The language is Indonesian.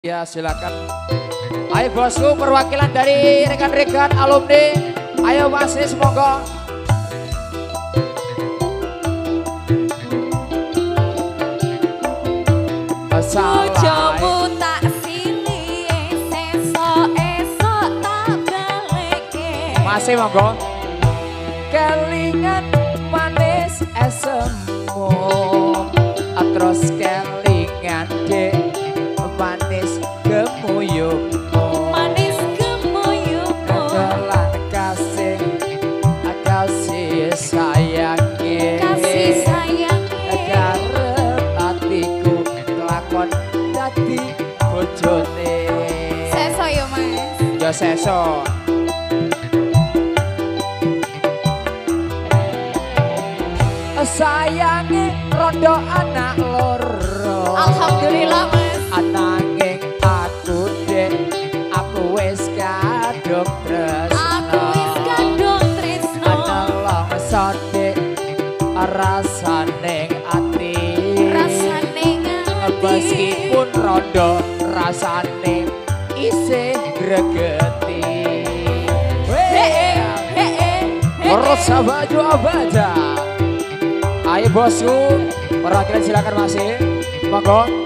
Ya silakan. Ayo bosku, perwakilan dari rekan-rekan alumni. Ayo masih semoga. Bojomu tak sili, esok-esok tak baleke. Masih monggo. Kelingan manis esemu, terus kelingan dek manis gemuyukmu. Manis gemuyukmu. Adalah kasih sayangi. Kasih sayangi. Karep hatiku kelakon dadi bojone. Seso yo mas. Ya seso. Sayangi rondo anak loro. Alhamdulillah mas. Ananging aku dek, aku wis kadung tresno. Aku wis kadung tresno. Analong sodek rasane ati. Rasane ngati. Meskipun rondo rasane isih gregeti. Terus baju abaja. Ayo bosku, perwakilan silakan masih. Monggo.